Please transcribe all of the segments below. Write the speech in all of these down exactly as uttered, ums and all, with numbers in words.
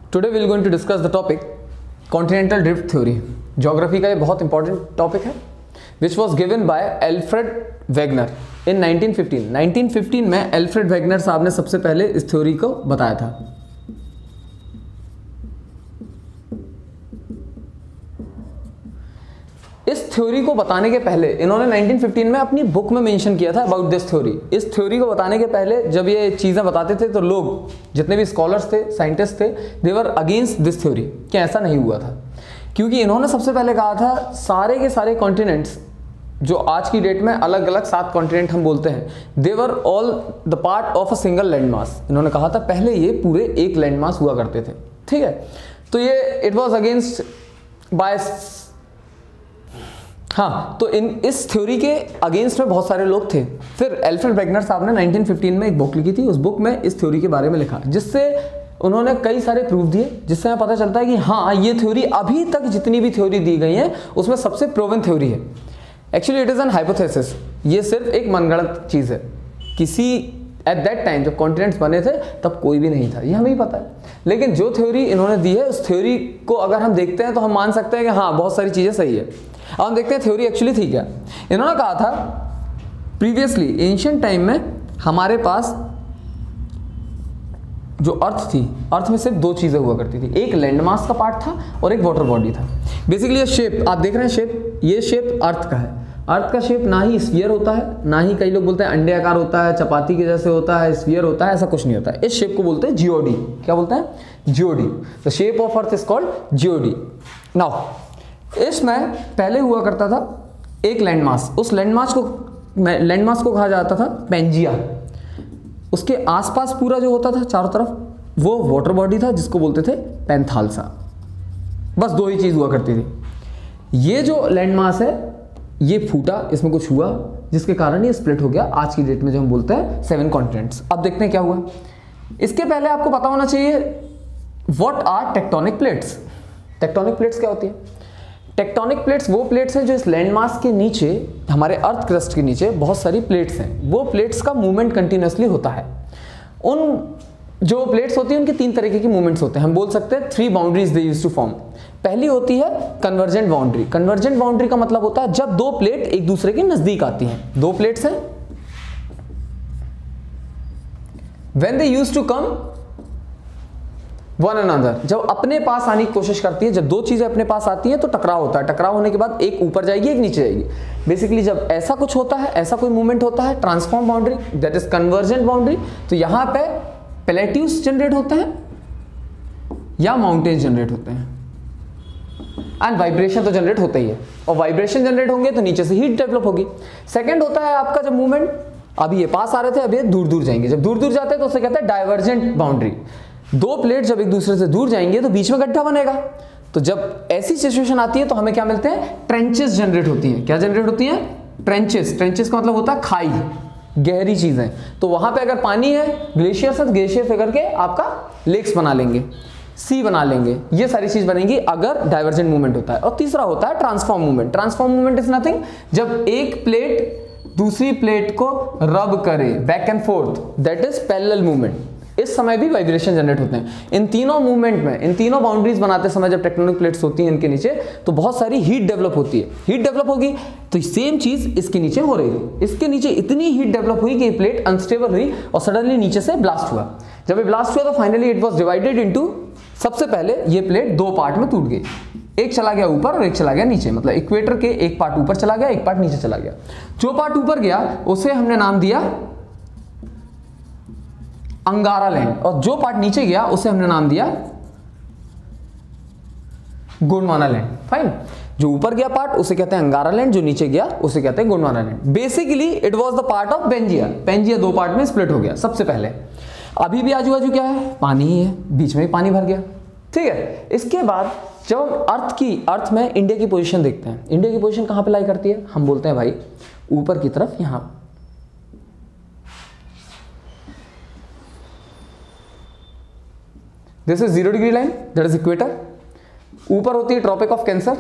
Today we will going to discuss the topic continental drift theory. Geography का ये बहुत important topic है which was given by Alfred Wegener in nineteen fifteen. Nineteen fifteen में Alfred Wegener साहब ने सबसे पहले इस थ्योरी को बताया था। इस थ्योरी को बताने के पहले इन्होंने नाइनटीन फिफ्टीन में अपनी बुक में मेंशन किया था अबाउट दिस थ्योरी। इस थ्योरी को बताने के पहले जब ये चीज़ें बताते थे तो लोग जितने भी स्कॉलर्स थे, साइंटिस्ट थे, they were against this theory कि ऐसा नहीं हुआ था, क्योंकि इन्होंने सबसे पहले कहा था सारे के सारे कॉन्टिनेंट्स जो आज की डेट में अलग अलग सात कॉन्टिनेंट हम बोलते हैं, they were all the part of a single land mass. इन्होंने कहा था पहले ये पूरे एक लैंड मास हुआ करते थे, ठीक है। तो ये इट वॉज अगेंस्ट बाय, हाँ, तो इन इस थ्योरी के अगेंस्ट में बहुत सारे लोग थे। फिर एल्फ्रेड वेगनर साहब ने नाइनटीन फिफ्टीन में एक बुक लिखी थी, उस बुक में इस थ्योरी के बारे में लिखा, जिससे उन्होंने कई सारे प्रूफ दिए, जिससे हमें पता चलता है कि हाँ, ये थ्योरी अभी तक जितनी भी थ्योरी दी गई है उसमें सबसे प्रूवन थ्योरी है। Actually it is an hypothesis, ये सिर्फ एक मनगढ़ंत चीज़ है। किसी एट दैट टाइम जब कॉन्टिनेंट्स बने थे तब कोई भी नहीं था, ये हमें ही पता है। लेकिन जो थ्योरी इन्होंने दी है उस थ्योरी को अगर हम देखते हैं तो हम मान सकते हैं कि हाँ, बहुत सारी चीज़ें सही है। अब हम देखते हैं थ्योरी एक्चुअली थी क्या। इन्होंने कहा था प्रीवियसली एंशिएंट टाइम में हमारे पास जो अर्थ थी, अर्थ में सिर्फ दो चीज़ें हुआ करती थी, एक लैंड मास का पार्ट था और एक वाटर बॉडी था। बेसिकली ये शेप आप देख रहे हैं, शेप ये शेप अर्थ का है। अर्थ का शेप ना ही स्फीयर होता है, ना ही कई लोग बोलते हैं अंडे आकार होता है, चपाती के जैसे होता है, स्फीयर होता है, ऐसा कुछ नहीं होता है। इस शेप को बोलते हैं जियोडी। क्या बोलते हैं? Geoid. The shape of earth is called geoid. Now इसमें पहले हुआ करता था एक लैंड मास, उस लैंड मास को लैंड मास को कहा जाता था पेंजिया। उसके आसपास पूरा जो होता था चारों तरफ वो वाटर बॉडी था, जिसको बोलते थे पेंथालसा। बस दो ही चीज़ हुआ करती थी। ये जो लैंड मास है ये फूटा, इसमें कुछ हुआ जिसके कारण ये स्प्लिट हो गया। आज की डेट में जो हम बोलते हैं सेवन कॉन्टिनेंट्स। अब देखते हैं क्या हुआ। इसके पहले आपको पता होना चाहिए what are tectonic plates. Tectonic plates क्या होती है? टेक्टोनिक प्लेट्स वो प्लेट्स हैं जो इस लैंड मास के नीचे, हमारे अर्थ क्रस्ट के नीचे बहुत सारी प्लेट्स हैं। वो प्लेट्स का मूवमेंट कंटिन्यूसली होता है। उन जो प्लेट्स होती हैं उनके तीन तरीके की मूवमेंट्स होते हैं। हम बोल सकते हैं three boundaries they used to form. पहली होती है कन्वर्जेंट बाउंड्री। कन्वर्जेंट बाउंड्री का मतलब होता है जब दो प्लेट एक दूसरे के नजदीक आती हैं। दो प्लेट्स हैं, when they used to come one another, जब अपने पास आने की कोशिश करती है, जब दो चीजें अपने पास आती हैं तो टकराव होता है। टकराव होने के बाद एक ऊपर जाएगी, एक नीचे जाएगी। बेसिकली जब ऐसा कुछ होता है, ऐसा कोई मूवमेंट होता है, transform boundary that is convergent boundary, तो यहां पे प्लेट्यूज जनरेट होते हैं या माउंटेन्स जनरेट होते हैं, एंड वाइब्रेशन तो जनरेट होता ही है। और वाइब्रेशन जनरेट होंगे तो नीचे से हीट डेवलप होगी। सेकंड होता है आपका जब मूवमेंट, अभी ये पास आ रहे थे, अभी ये दूर दूर जाएंगे। जब दूर दूर जाते हैं तो उसे कहते हैं डाइवर्जेंट बाउंड्री। दो प्लेट जब एक दूसरे से दूर जाएंगे तो बीच में गड्ढा बनेगा। तो जब ऐसी सिचुएशन आती है तो हमें क्या मिलते हैं? ट्रेंचेस जनरेट होती हैं। क्या जनरेट होती हैं? ट्रेंचेस। ट्रेंचेस का मतलब होता है खाई, गहरी चीजें। तो वहां पे अगर पानी है, ग्लेशियर से ग्लेशियर से करके आपका लेक्स बना लेंगे, सी बना लेंगे, ये सारी चीज बनेंगी अगर डाइवर्जेंट मूवमेंट होता है। और तीसरा होता है transform movement. Transform movement is nothing, जब एक प्लेट दूसरी प्लेट को रब करे, back and forth, that is parallel movement. इस समय भी वाइब्रेशन जनरेट होते हैं। इन तीनों मूवमेंट में, इन तीनों बाउंड्रीज बनाते समय जब टेक्टोनिक प्लेट्स होती हैं इनके नीचे, तो बहुत सारी हीट डेवलप होती है। हीट डेवलप होगी तो सेम चीज इसके नीचे हो रही है। इसके नीचे इतनी हीट डेवलप हुई कि ये प्लेट अनस्टेबल हुई और सडनली नीचे से ब्लास्ट हुआ। जब ये ब्लास्ट हुआ तो finally it was divided into, सबसे पहले ये प्लेट दो पार्ट में टूट गई। एक चला गया ऊपर और एक चला गया नीचे, मतलब इक्वेटर के एक पार्ट ऊपर चला गया, एक पार्ट नीचे चला गया। जो पार्ट ऊपर गया उसे हमने नाम दिया अंगारा लैंड, और जो पार्ट नीचे गया उसे हमने नाम दिया गोंडवाना लैंड। फाइन। जो ऊपर गया पार्ट उसे कहते हैं अंगारा लैंड, जो नीचे गया उसे कहते हैं Gondwana land. Basically it was the part of Pangaea. Pangaea दो पार्ट में स्प्लिट हो गया सबसे पहले। अभी भी आजू बाजू क्या है? पानी ही है, बीच में ही पानी भर गया, ठीक है। इसके बाद जब हम अर्थ की अर्थ में इंडिया की पोजीशन देखते हैं, इंडिया की पोजीशन कहां पे लाई करती है? हम बोलते हैं भाई ऊपर की तरफ, यहां। This is zero degree line, that is equator. ऊपर होती है tropic of cancer.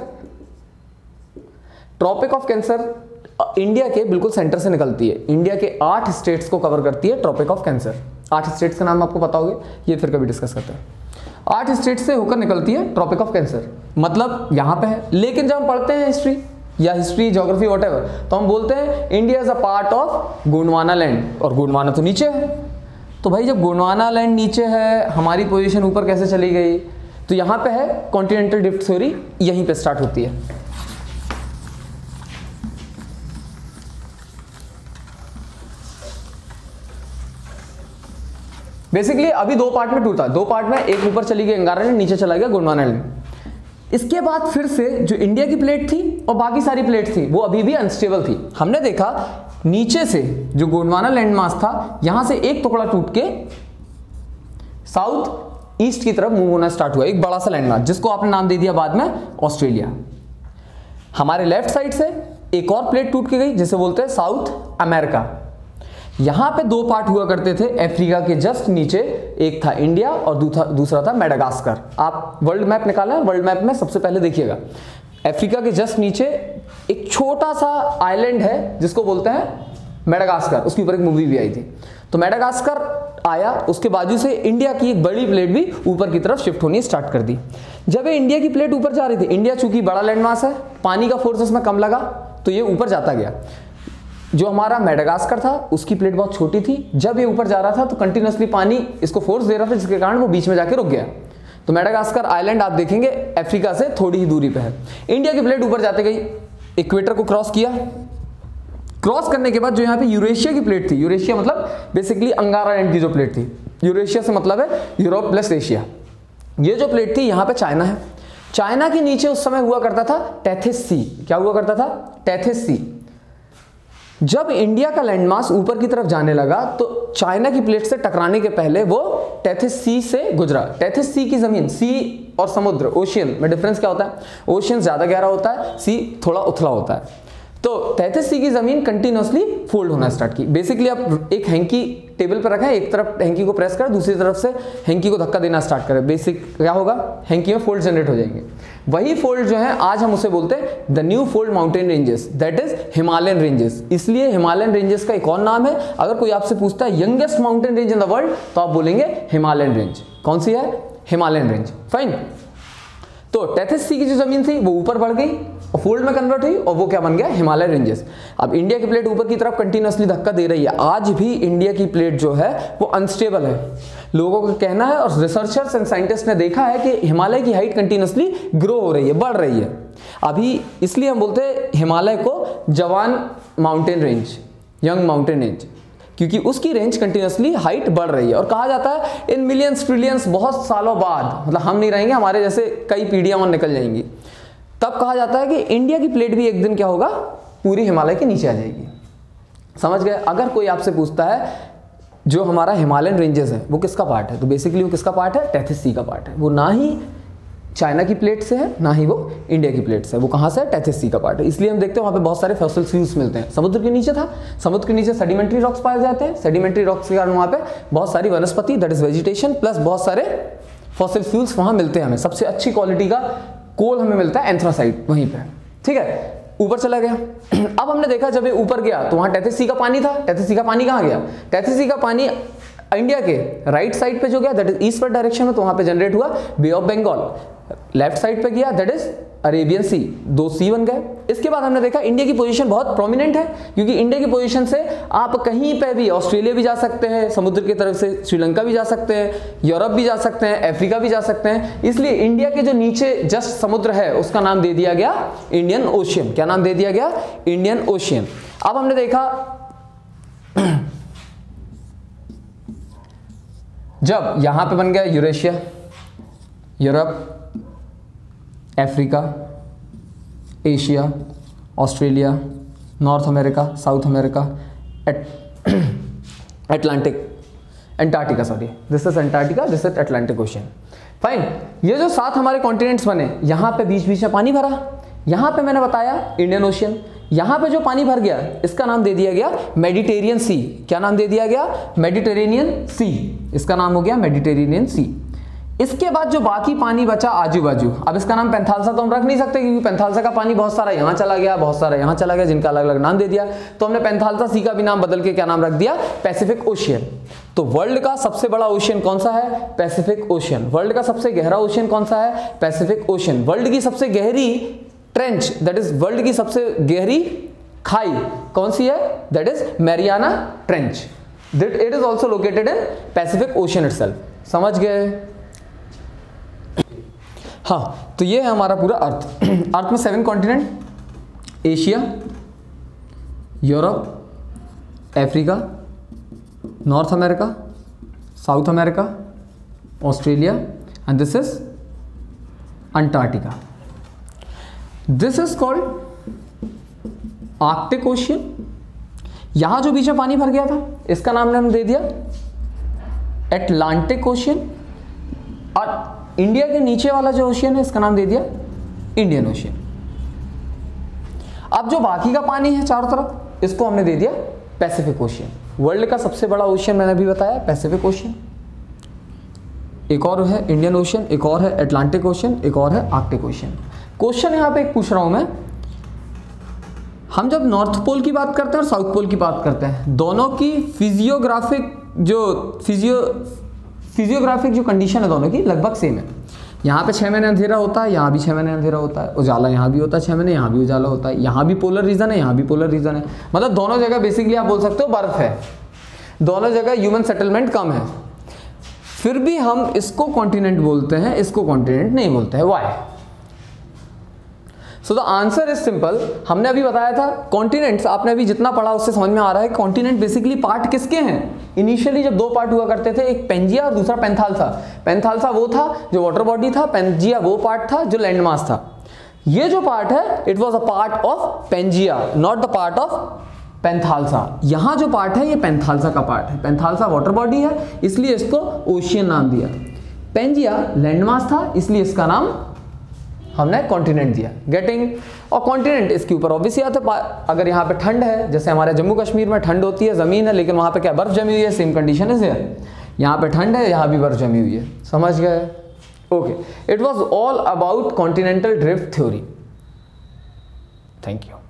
Tropic of cancer India के बिल्कुल सेंटर से निकलती है। इंडिया के आठ स्टेट्स को कवर करती है ट्रॉपिक ऑफ कैंसर। आठ स्टेट्स का नाम आपको पता होगा, ये फिर कभी डिस्कस करते हैं। आठ स्टेट से होकर निकलती है ट्रॉपिक ऑफ कैंसर, मतलब यहाँ पे है। लेकिन जब हम पढ़ते हैं हिस्ट्री या हिस्ट्री ज्योग्राफी वॉटेवर, तो हम बोलते हैं India is a part of Gondwana land, और गोंडवाना तो नीचे है। तो भाई जब गोंडवाना लैंड नीचे है, हमारी पोजीशन ऊपर कैसे चली गई? तो यहाँ पे है कॉन्टिनेंटल ड्रिफ्ट थ्योरी, यहीं पे स्टार्ट होती है। बेसिकली अभी दो पार्ट में टूटा, दो पार्ट में, एक ऊपर चली गई अंगारा लैंड, नीचे चला गया गोंडवाना लैंड। इसके बाद फिर से जो इंडिया की प्लेट थी और बाकी सारी प्लेट थी वो अभी भी अनस्टेबल थी। हमने देखा नीचे से जो गोंडवाना लैंड मास था, यहां से एक टुकड़ा टूट के साउथ ईस्ट की तरफ मूव होना स्टार्ट हुआ, एक बड़ा सा लैंड मास, जिसको आपने नाम दे दिया बाद में ऑस्ट्रेलिया। हमारे लेफ्ट साइड से एक और प्लेट टूट के गई जिसे बोलते हैं साउथ अमेरिका। यहां पे दो पार्ट हुआ करते थे, अफ्रीका के जस्ट नीचे एक था इंडिया और दूसरा दूसरा था मेडागास्कर। आप वर्ल्ड मैप निकालें, वर्ल्ड मैप में सबसे पहले देखिएगा अफ्रीका के जस्ट नीचे एक छोटा सा आइलैंड है जिसको बोलते हैं मेडागास्कर, उसके ऊपर एक मूवी भी आई थी। तो मेडागास्कर आया, उसके बाजू से इंडिया की एक बड़ी प्लेट भी ऊपर की तरफ शिफ्ट होनी स्टार्ट कर दी। जब ये इंडिया की प्लेट ऊपर जा रही थी, इंडिया चूंकि बड़ा लैंड मास है, पानी का फोर्स इसमें कम लगा, तो ये ऊपर जाता गया। जो हमारा मेडागास्कर था उसकी प्लेट बहुत छोटी थी, जब ये ऊपर जा रहा था तो कंटिन्यूसली पानी इसको फोर्स दे रहा था, जिसके कारण वो बीच में जाके रुक गया। तो मेडागास्कर आइलैंड आप देखेंगे अफ्रीका से थोड़ी ही दूरी पे है। इंडिया की प्लेट ऊपर जाते गई, इक्वेटर को क्रॉस किया। क्रॉस करने के बाद जो यहाँ पे यूरेशिया की प्लेट थी, यूरेशिया मतलब बेसिकली अंगारा लैंड की जो प्लेट थी, यूरेशिया से मतलब है यूरोप प्लस एशिया। ये जो प्लेट थी यहाँ पे चाइना है। चाइना के नीचे उस समय हुआ करता था टेथिस सी। क्या हुआ करता था? Tethys sea. जब इंडिया का लैंडमास ऊपर की तरफ जाने लगा तो चाइना की प्लेट से टकराने के पहले वो टेथिस सी से गुजरा। टेथिस सी की जमीन, सी और समुद्र, ओशियन में डिफरेंस क्या होता है? ओशियन ज्यादा गहरा होता है, सी थोड़ा उथला होता है। तो टेथिस सी की जमीन कंटिन्यूअसली फोल्ड होना स्टार्ट की। बेसिकली आप एक हैंकी टेबल पर रखें, एक तरफ हैंकी को प्रेस करें, दूसरी तरफ से हैंकी को धक्का देना स्टार्ट करें, बेसिक क्या होगा? हैंकी में फोल्ड जनरेट हो जाएंगे। वही फोल्ड जो है आज हम उसे बोलते हैं the new fold mountain ranges, that is Himalayan ranges. इसलिए हिमालयन रेंजेस का एक और नाम है। अगर कोई आपसे पूछता है youngest mountain range in the world, तो आप बोलेंगे हिमालयन रेंज। कौन सी है? हिमालयन रेंज। फाइन। तो टेथिस सी की जो जमीन थी वो ऊपर बढ़ गई और फोल्ड में कन्वर्ट हुई और वो क्या बन गया? हिमालय रेंजेस। अब इंडिया की प्लेट ऊपर की तरफ कंटिन्यूअसली धक्का दे रही है। आज भी इंडिया की प्लेट जो है वो अनस्टेबल है। लोगों का कहना है और रिसर्चर्स एंड साइंटिस्ट ने देखा है कि हिमालय की हाइट कंटिन्यूअसली ग्रो हो रही है, बढ़ रही है। अभी इसलिए हम बोलते हैं हिमालय को जवान mountain range, young mountain range, क्योंकि उसकी रेंज कंटिन्यूअसली हाइट बढ़ रही है। और कहा जाता है इन मिलियंस ट्रिलियंस, बहुत सालों बाद, मतलब हम नहीं रहेंगे, हमारे जैसे कई पीढ़ियां और निकल जाएंगी, तब कहा जाता है कि इंडिया की प्लेट भी एक दिन क्या होगा? पूरी हिमालय के नीचे आ जाएगी। समझ गए? अगर कोई आपसे पूछता है जो हमारा हिमालयन रेंजेस है वो किसका पार्ट है, तो बेसिकली वो किसका पार्ट है? टेथिस सी का पार्ट है। वो ना ही चाइना की प्लेट से है, ना ही वो इंडिया की प्लेट से है। वो कहाँ से है? टेथिस सी का पार्ट है। इसलिए हम देखते हैं वहाँ पे बहुत सारे फॉसिल फ्यूल्स मिलते हैं। समुद्र के नीचे था, समुद्र के नीचे सेडिमेंट्री रॉक्स पाए जाते हैं। सेडिमेंट्री रॉक्स के कारण वहाँ पे बहुत सारी वनस्पति, दैट इज वेजिटेशन, प्लस बहुत सारे फॉसिल फ्यूल्स वहाँ मिलते हैं हमें। सबसे अच्छी क्वालिटी का कोल हमें मिलता है एंथ्रासाइट वहीं पे। ठीक है, ऊपर चला गया। अब हमने देखा जब ये ऊपर गया तो वहाँ टेथिस सी का पानी था। टेथिस सी का पानी कहाँ गया? टेथिस सी का पानी इंडिया के राइट साइड पे जो गया, दैट इज ईस्टवर्ड डायरेक्शन में, तो वहाँ पे जनरेट हुआ bay of Bengal. Left side पे गया, दैट इज अरेबियन सी, दो सी बन गए। इसके बाद हमने देखा इंडिया की पोजीशन बहुत प्रोमिनेंट है, क्योंकि इंडिया की पोजीशन से आप कहीं पे भी, ऑस्ट्रेलिया भी जा सकते हैं समुद्र की तरफ से, श्रीलंका भी जा सकते हैं, यूरोप भी जा सकते हैं, अफ्रीका भी जा सकते हैं। इसलिए इंडिया के जो नीचे जस्ट समुद्र है उसका नाम दे दिया गया इंडियन ओशियन। क्या नाम दे दिया गया? Indian ocean. अब हमने देखा जब यहां पे बन गया Eurasia, Europe, Africa, Asia, Australia, North America, South America, Atlantic, Antarctica, sorry this is Antarctica, this is Atlantic ocean. Fine. ये जो सात हमारे कॉन्टिनेंट्स बने, यहां पे बीच बीच में पानी भरा, यहां पे मैंने बताया इंडियन ओशियन। यहां पे जो पानी भर गया इसका नाम दे दिया गया मेडिटेरियन सी। क्या नाम दे दिया गया? Mediterranean sea. इसका नाम हो गया मेडिटेरेनियन सी। इसके बाद जो बाकी पानी बचा आजू बाजू, अब इसका नाम पेंथालसा तो हम रख नहीं सकते क्योंकि पेंथालसा का पानी बहुत सारा यहाँ चला गया, बहुत सारा यहाँ चला गया, जिनका अलग अलग नाम दे दिया, तो हमने पेंथालसा सी का भी नाम बदल के क्या नाम रख दिया, पैसिफिक ओशियन। तो वर्ल्ड का सबसे बड़ा ओशियन कौन सा है, पैसिफिक ओशियन। वर्ल्ड का सबसे गहरा ओशियन कौन सा है, पैसिफिक ओशियन। वर्ल्ड की सबसे गहरी ट्रेंच, दैट इज वर्ल्ड की सबसे गहरी खाई कौन सी है, that is Mariana trench. That it is also located in Pacific ocean itself. समझ गए? हाँ, तो ये है हमारा पूरा अर्थ। अर्थ में seven continent, Asia, Europe, Africa, North America, South America, Australia, and this is Antarctica. This is called Arctic ocean. यहां जो बीच में पानी भर गया था इसका नाम हमने दे दिया एटलांटिक ओशियन, और इंडिया के नीचे वाला जो ओशियन है इसका नाम दे दिया इंडियन ओशियन। अब जो बाकी का पानी है चारों तरफ इसको हमने दे दिया पैसिफिक ओशियन। वर्ल्ड का सबसे बड़ा ओशियन मैंने अभी बताया पैसिफिक ओशियन, एक और है इंडियन ओशियन, एक और है एटलांटिक ओशियन, एक और है आर्कटिक ओशियन। क्वेश्चन यहां पे एक पूछ रहा हूं मैं, हम जब नॉर्थ पोल की बात करते हैं और साउथ पोल की बात करते हैं, दोनों की फिजियोग्राफिक जो फिजियो फिजियोग्राफिक जो कंडीशन है दोनों की लगभग सेम है। यहाँ पे छः महीने अंधेरा होता है, यहाँ भी छः महीने अंधेरा होता है, उजाला यहाँ भी होता है छः महीने, यहाँ भी उजाला होता है, यहाँ भी पोलर रीजन है, यहाँ भी पोलर रीजन है। मतलब दोनों जगह बेसिकली आप बोल सकते हो बर्फ है, दोनों जगह ह्यूमन सेटलमेंट कम है, फिर भी हम इसको कॉन्टिनेंट बोलते हैं, इसको कॉन्टिनेंट नहीं बोलते हैं। Why? So the answer is simple. हमने अभी बताया था कॉन्टिनेंट्स, आपने अभी जितना पढ़ा उससे समझ में आ रहा है कॉन्टिनेंट बेसिकली पार्ट किसके हैं। इनिशियली जब दो पार्ट हुआ करते थे, एक पेंजिया और दूसरा पेंथालसा। पेंथालसा वो था जो वाटर बॉडी था, पेंजिया वो पार्ट था जो लैंड मास था। ये जो पार्ट है it was a part of Pangaea, not the part of Panthalassa. यहां जो पार्ट है ये पेंथालसा का पार्ट है। पेंथालसा वाटर बॉडी है इसलिए इसको ओशियन नाम दिया, पेंजिया लैंड मास था इसलिए इसका नाम हमने कॉन्टिनेंट दिया। गेटिंग? और कॉन्टिनेंट इसके ऊपर ऑब्वियसली आता है, अगर यहाँ पे ठंड है, जैसे हमारे जम्मू कश्मीर में ठंड होती है, जमीन है, लेकिन वहाँ पे क्या बर्फ जमी हुई है, सेम कंडीशन इज हियर। यहाँ पे ठंड है, यहाँ भी बर्फ जमी हुई है। समझ गए? Okay, it was all about continental drift theory. Thank you.